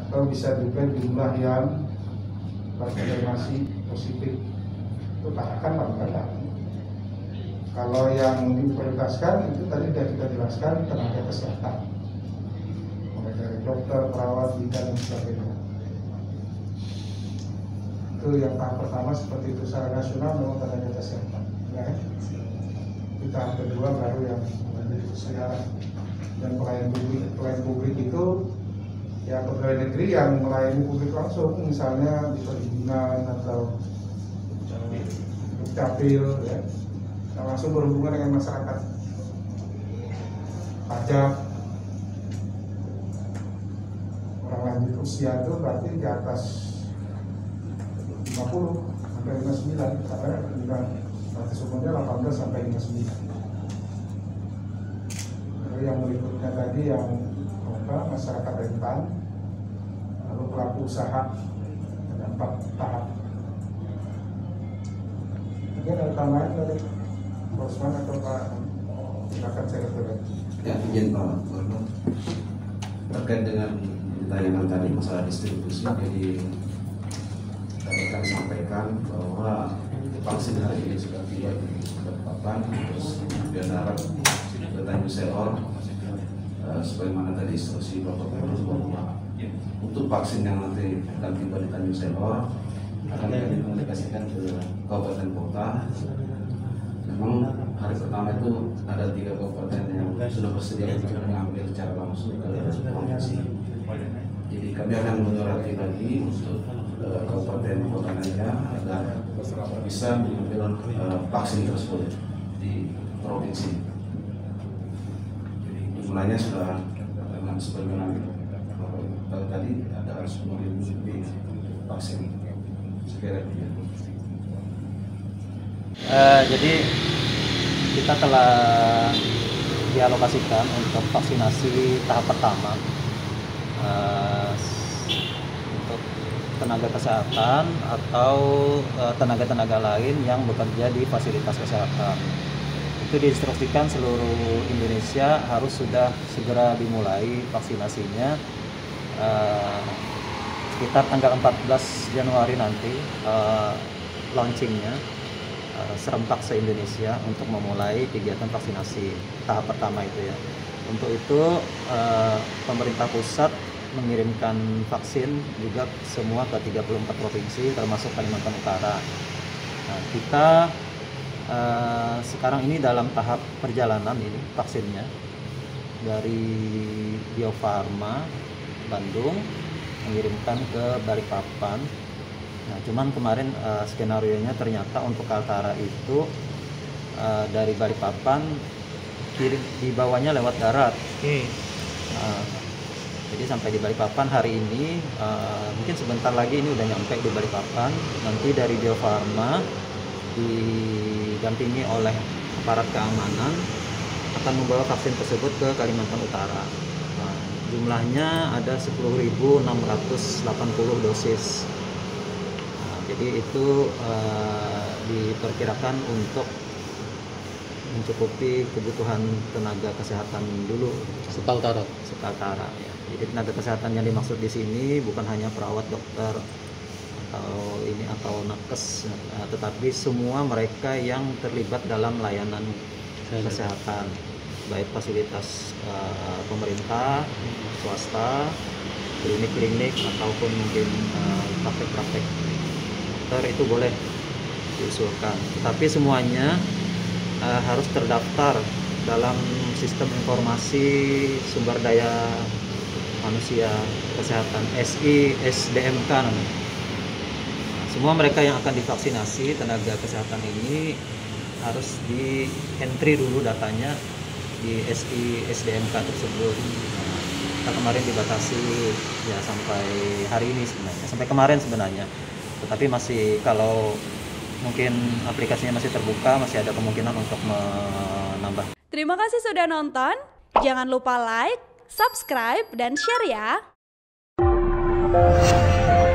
atau bisa juga jumlah yang terkonfirmasi positif itu akan meningkat. Kalau yang diprioritaskan itu tadi sudah kita jelaskan tenaga kesehatan, mulai dari dokter, perawat, bidan dan sebagainya. Itu yang tahap pertama seperti itu. Secara nasional memang tenaga kesehatan. Ya. Di tahap kedua baru yang menjadi kesehatan dan pelayan publik. Pelayan publik itu ya pegawai negeri yang melayani publik langsung, misalnya di perizinan atau dukcapil, ya, yang langsung berhubungan dengan masyarakat. Pajak, orang lanjut usia itu berarti di atas 50 sampai 59, karena batas umurnya 18 sampai 59. Lalu yang berikutnya tadi yang masyarakat rentan, lalu pelaku usaha, ada 4 tahap. Mungkin ada tambahan dari Bosman atau Pak, silakan saya referensi. Ya, izin Pak Gubernur, terkait dengan tayangan tadi masalah distribusi, jadi tadi kami sampaikan bahwa vaksin hari ini sudah tiba di Balikpapan, terus kemudian harap ke Tanjung Selor, sebagaimana tadi instruksi Bapak Gubernur bahwa untuk vaksin yang nanti akan tiba di Tanjung Selor akan dikomunikasikan ke kabupaten kota. Memang hari pertama itu ada 3 kabupaten yang sudah bersedia untuk mengambil secara langsung ke provinsi. Jadi kami akan menyurati lagi untuk kabupaten kota lainnya agar bisa mengambil vaksin tersebut di provinsi. Jadi jumlahnya sudah dengan sebagaimana tadi ada 10.000 lebih vaksin. Sekira begitu. Jadi kita telah dialokasikan untuk vaksinasi tahap pertama untuk tenaga kesehatan atau tenaga-tenaga lain yang bekerja di fasilitas kesehatan. Itu diinstruksikan seluruh Indonesia harus sudah segera dimulai vaksinasinya sekitar tanggal 14 Januari nanti launchingnya serempak se-Indonesia untuk memulai kegiatan vaksinasi tahap pertama itu ya. Untuk itu pemerintah pusat mengirimkan vaksin juga semua ke 34 provinsi termasuk Kalimantan Utara. Nah, kita sekarang ini dalam tahap perjalanan ini vaksinnya dari Bio Farma Bandung mengirimkan ke Balikpapan. Nah, cuman kemarin skenario-nya ternyata untuk Kaltara itu dari Balikpapan dibawanya lewat darat. Jadi sampai di Balikpapan hari ini, mungkin sebentar lagi ini udah nyampe di Balikpapan. Nanti dari Bio Farma didampingi oleh aparat keamanan akan membawa vaksin tersebut ke Kalimantan Utara. Nah, jumlahnya ada 10.680 dosis. Jadi itu diperkirakan untuk mencukupi kebutuhan tenaga kesehatan dulu sekaltara ya. Jadi tenaga kesehatan yang dimaksud di sini bukan hanya perawat, dokter atau nakes, tetapi semua mereka yang terlibat dalam layanan kesehatan, baik fasilitas pemerintah, swasta, klinik-klinik ataupun mungkin praktek-praktek itu boleh diusulkan, tetapi semuanya harus terdaftar dalam sistem informasi sumber daya manusia kesehatan SDMK namanya. Semua mereka yang akan divaksinasi tenaga kesehatan ini harus di entry dulu datanya di SDMK tersebut. Kita kemarin dibatasi ya sampai hari ini sebenarnya, sampai kemarin sebenarnya. Tetapi masih, kalau mungkin aplikasinya masih terbuka, masih ada kemungkinan untuk menambah. Terima kasih sudah nonton. Jangan lupa like, subscribe, dan share ya.